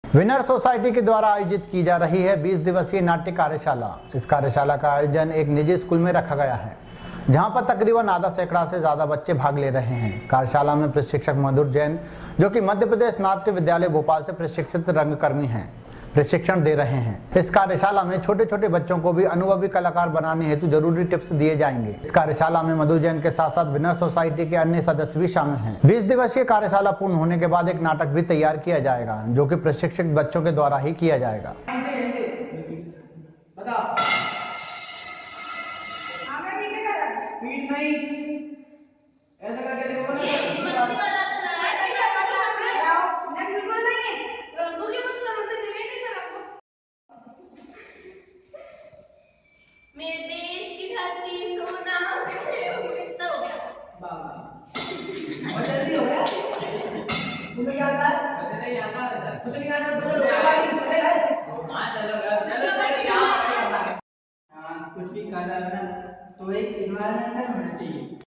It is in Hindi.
विनर सोसाइटी के द्वारा आयोजित की जा रही है 20 दिवसीय नाट्य कार्यशाला। इस कार्यशाला का आयोजन एक निजी स्कूल में रखा गया है, जहां पर तकरीबन आधा सैकड़ा से ज्यादा बच्चे भाग ले रहे हैं। कार्यशाला में प्रशिक्षक मधुर जैन, जो कि मध्य प्रदेश नाट्य विद्यालय भोपाल से प्रशिक्षित रंगकर्मी हैं, प्रशिक्षण दे रहे हैं। इस कार्यशाला में छोटे छोटे बच्चों को भी अनुभवी कलाकार बनाने हेतु जरूरी टिप्स दिए जाएंगे। इस कार्यशाला में मधुर जैन के साथ साथ विनर सोसाइटी के अन्य सदस्य भी शामिल हैं। 20 दिवसीय कार्यशाला पूर्ण होने के बाद एक नाटक भी तैयार किया जाएगा, जो कि प्रशिक्षित बच्चों के द्वारा ही किया जाएगा। मेरे देश की धरती सोना कितना हो गया बाबा और जल्दी हो गया तुम्हें क्या आता है मुझे नहीं आता कुछ नहीं आता तो चलो कुछ भी करना तो एक एनवायरमेंटल होना चाहिए।